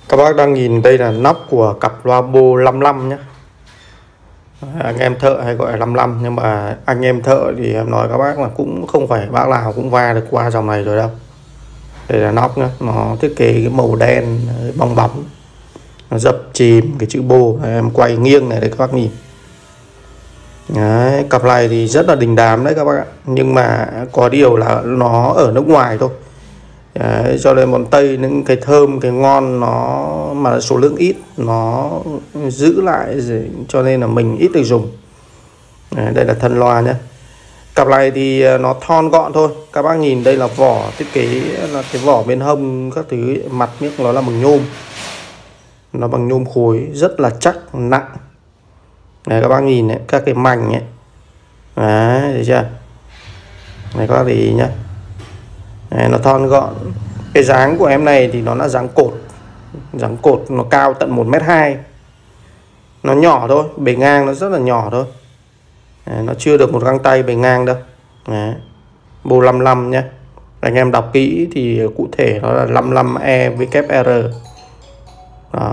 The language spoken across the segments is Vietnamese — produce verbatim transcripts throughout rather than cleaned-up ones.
Các bác đang nhìn đây là nóc của cặp loa Bo năm lăm nhé. Anh em thợ hay gọi là năm lăm, nhưng mà anh em thợ thì em nói các bác là cũng không phải bác nào cũng va được qua dòng này rồi đâu. Đây là nóc nhé, nó thiết kế cái màu đen bong bóng, nó dập chìm cái chữ Bo. Em quay nghiêng này để các bác nhìn. Đấy, cặp này thì rất là đình đám đấy các bác ạ. Nhưng mà có điều là nó ở nước ngoài thôi. Đấy, cho nên bọn Tây những cái thơm, cái ngon nó mà số lượng ít, nó giữ lại, cho nên là mình ít được dùng. Đấy, đây là thân loa nhé. Cặp này thì nó thon gọn thôi. Các bác nhìn đây là vỏ thiết kế là cái vỏ bên hông các thứ, mặt miếng nó là bằng nhôm. Nó bằng nhôm khối rất là chắc, nặng. Đấy, các bác nhìn đấy, các cái mảnh ấy. Đấy, thấy chưa? Này các bác để ý nhá. Đấy, nó thon gọn. Cái dáng của em này thì nó là dáng cột. Dáng cột nó cao tận một mét hai. Nó nhỏ thôi, bề ngang nó rất là nhỏ thôi. Đấy, nó chưa được một găng tay bề ngang đâu. Đấy, Bo năm lăm nhé. Anh em đọc kỹ thì cụ thể nó là năm lăm E W R. Đó.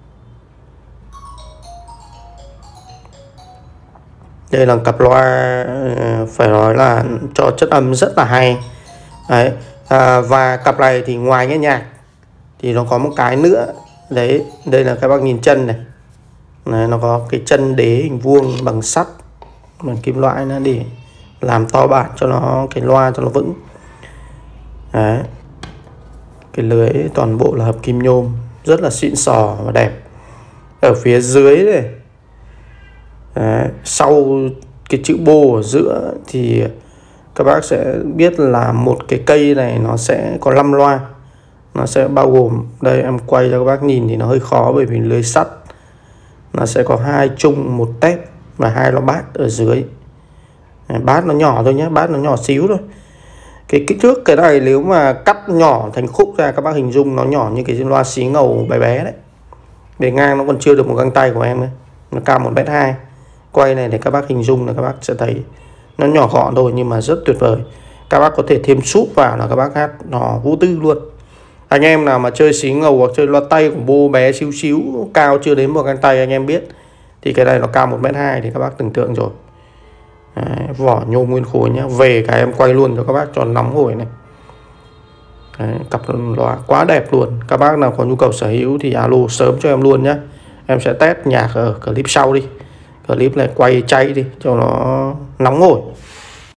Đây là cặp loa phải nói là cho chất âm rất là hay. Đấy. À, và cặp này thì ngoài nghe nhạc thì nó có một cái nữa. Đấy, đây là các bác nhìn chân này. Đấy, nó có cái chân đế hình vuông bằng sắt, bằng kim loại nữa để làm to bản cho nó, cái loa cho nó vững. Đấy. Cái lưới toàn bộ là hợp kim nhôm, rất là xịn sò và đẹp. Ở phía dưới này, đấy, sau cái chữ Bo ở giữa thì các bác sẽ biết là một cái cây này nó sẽ có năm loa. Nó sẽ bao gồm, đây em quay cho các bác nhìn thì nó hơi khó bởi vì lưới sắt. Nó sẽ có hai chung, một tép và hai loa bát ở dưới. Bát nó nhỏ thôi nhé, bát nó nhỏ xíu thôi. Cái kích thước cái này nếu mà cắt nhỏ thành khúc ra, các bác hình dung nó nhỏ như cái loa xí ngầu bé bé đấy. Bề ngang nó còn chưa được một găng tay của em nữa. Nó cao một mét hai. Quay này để các bác hình dung là các bác sẽ thấy nó nhỏ gọn thôi nhưng mà rất tuyệt vời. Các bác có thể thêm súp vào là các bác hát nó vô tư luôn. Anh em nào mà chơi xí ngầu hoặc chơi loa tay của Bo bé xíu xíu, cao chưa đến một găng tay anh em biết, thì cái này nó cao một mét hai thì các bác tưởng tượng rồi. Đấy, vỏ nhôm nguyên khối nhá. Về cái em quay luôn cho các bác cho nóng hổi này. Đấy, cặp loa quá đẹp luôn. Các bác nào có nhu cầu sở hữu thì alo sớm cho em luôn nhá. Em sẽ test nhạc ở clip sau đi. Clip này quay cháy đi cho nó nóng hổi.